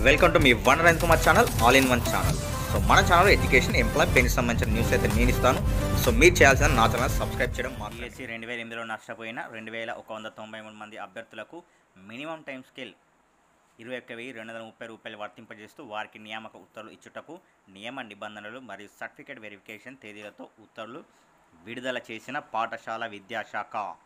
Welcome to మీ one rain Kumar channel all in one channel. So మన channel education ఎంప్లాయ్ పెన్కి సంబంధించిన న్యూస్ అయితే నేను ఇస్తాను. సో మీరు చేయాల్సిన నా ఛానల్ సబ్స్క్రైబ్ చేయడం. డిఎస్సి 2008లో నష్టపోయిన 2193 మంది అభ్యర్థులకు మినిమం టైం స్కేల్ 21,230 రూపాయలు వర్తింపజేస్తూ వారికి నియామక ఉత్తర్వులు ఇచ్చుటకు నియమ నిబంధనలు మరియు సర్టిఫికేట్ వెరిఫికేషన్ తేదీలతో ఉత్తర్వులు విడుదల చేసిన పాఠశాల విద్యాశాఖ.